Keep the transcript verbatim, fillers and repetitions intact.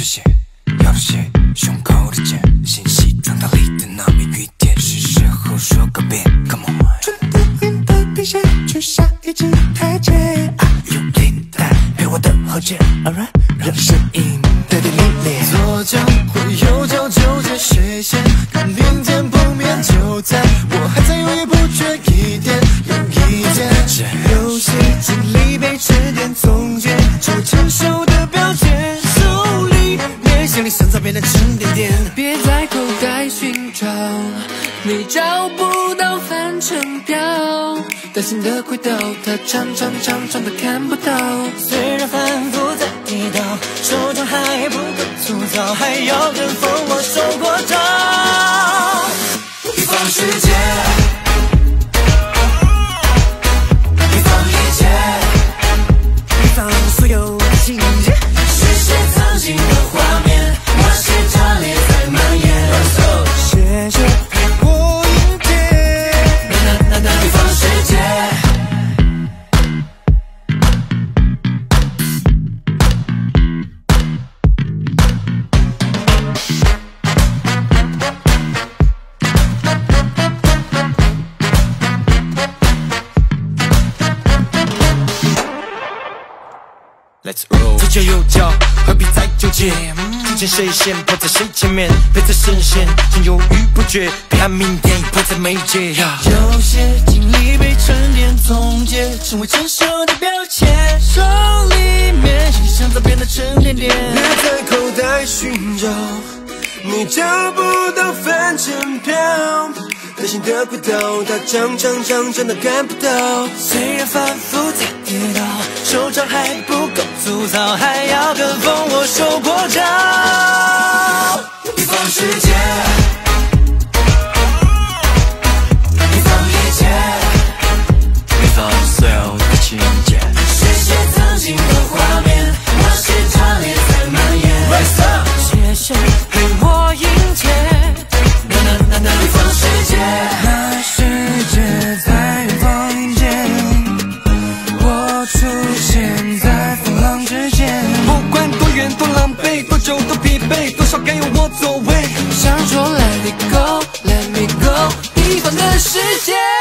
现，要的谁？胸口的茧，信息传达里的那枚雨点，是时候说个遍。Come on， 春的云的皮鞋，去下一级台阶。啊， 有领带陪我的后肩 ，Alright， 让声音带点力量。 左脚或右脚纠结谁先，看明天不免就在，我还在犹豫不决，一点又一点。游戏经历被沉淀总结，成为成熟的表现。手里面行李箱早变得沉甸甸， 别在口袋寻找，你找不到返程票，担心的轨道，它长长长长的看不到。 虽然反复在跌倒，手掌还不够粗糙，还要跟风我受过招。一方世界，一放一切，一放所有的情节，实现曾经的画面，那些炸裂在蔓延。谢谢陪我迎接，那那那那一方世界。Let's roll， 左脚右脚，何必再纠结？之前谁先跑在谁前面？别再深陷，先犹豫不决，别看明天迫在眉睫。有些经历被沉淀总结，成为成熟的表现。手里面行李箱早变得沉甸甸，别在口袋寻找，你找不到返程票。担心的轨道，它长长长长的看不到。虽然反复在跌倒，手掌还不够粗糙，还要跟风我受过招。一方世界，一放一切，一放所有的情节，实现曾经的画面，那些炸裂在蔓延。谢谢陪我迎接，那那那那一方世界，那世界在远方迎接，我出现在风浪之间。不管多远多狼狈，多久多疲惫，多少该由我作为。 想说 Let it go，Let me go， 一方的世界。